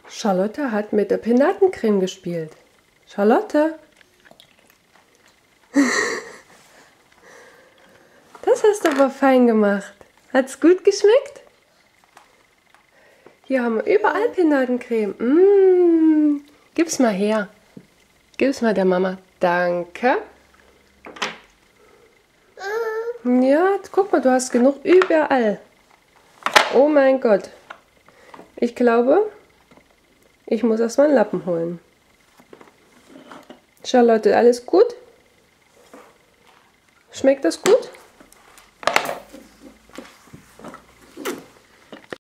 Charlotte hat mit der Pinatencreme gespielt. Charlotte? Das hast du aber fein gemacht. Hat's gut geschmeckt? Hier haben wir überall Pinatencreme. Gib's mal her. Gib's mal der Mama. Danke. Ja, guck mal, du hast genug überall. Oh mein Gott. Ich glaube, ich muss erstmal einen Lappen holen. Charlotte, alles gut? Schmeckt das gut?